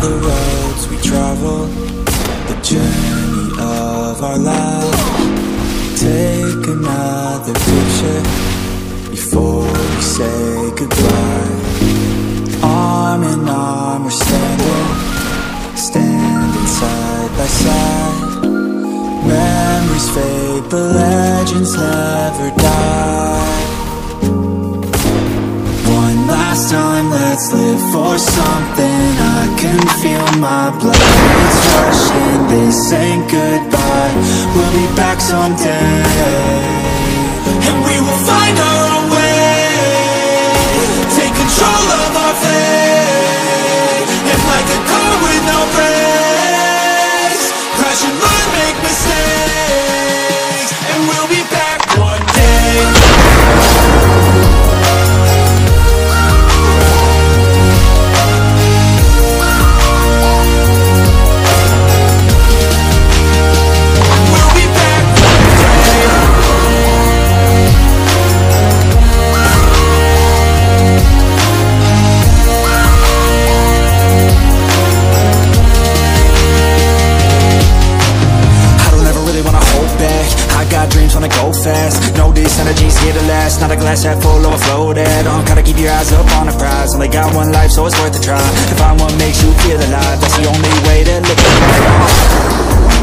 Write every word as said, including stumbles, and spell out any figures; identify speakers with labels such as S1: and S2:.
S1: the roads we travel, the journey of our life. Take another picture before we say goodbye. Arm in arm we're standing, standing side by side. Memories fade but legends never die. One last time, let's live for something. I can feel my blood, it's rushing. This ain't goodbye, we'll be back someday, and we will find our own way. Take control of our fate, and like a car with no brakes, crash and learn, make mistakes, and we'll be back one day. Wanna go fast, know this energy's here to last. Not a glass half full, overflow that. uh, Gotta keep your eyes up on the prize. Only got one life, so it's worth a try. To find what makes you feel alive, that's the only way to live it right.